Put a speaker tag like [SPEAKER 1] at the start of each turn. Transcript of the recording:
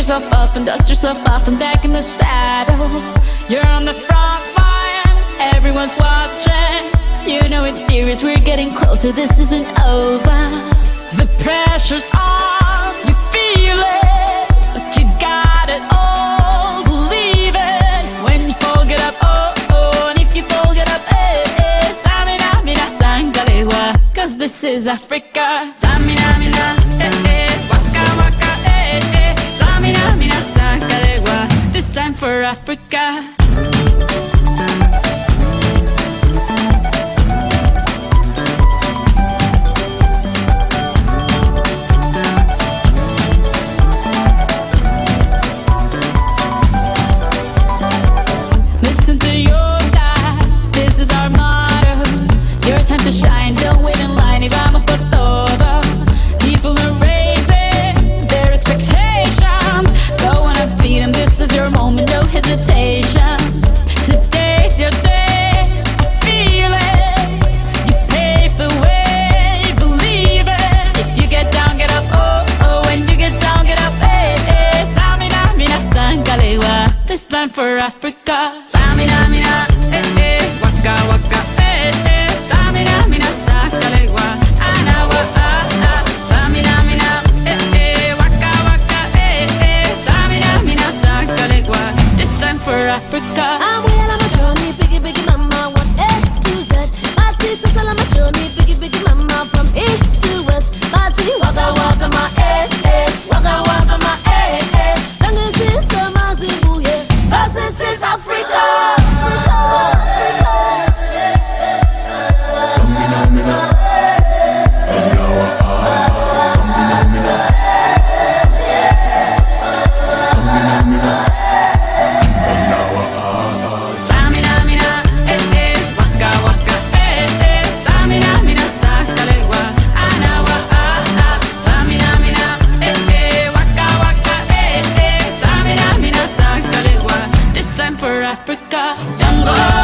[SPEAKER 1] yourself up and dust yourself off and back in the saddle. You're on the front line, everyone's watching. You know it's serious, we're getting closer, this isn't over. The pressure's on, you feel it, but you got it all, believe it. When you fall, get up, oh, oh, and if you fall, get up, eh, eh. Samina, mina, sangalewa, cause this is Africa. Samina, mina, eh, eh, waka, waka, eh, eh. Samina, mina, sangalewa, this time for Africa. Time to shine, don't wait in line, y vamos por todo. People are raising their expectations. Go on and feed them, this is your moment, no hesitation. Today's your day, I feel it. You pave the way, believe it. If you get down, get up, oh, oh. When you get down, get up, eh, eh. Samina, mina, sangalewa, this time for Africa. Samina, mina, eh, eh. Waka, waka, eh, eh. Samina, mina, sangalewa, anawa, ah, ah. Samina, mina, eh, eh. Waka, waka, eh, eh. Samina, mina, sangalewa, this time for Africa.
[SPEAKER 2] I'm well on my journey, biggie, biggie mama, 1 A to Z. My sister's all on my journey, biggie, biggie mama, from east to west. My tea, waka, waka, my eh, eh. Waka, waka, my eh, eh. Sangin' sin, sama, zibu, yeah. 'Cause this is Africa.
[SPEAKER 1] For Africa, jungle.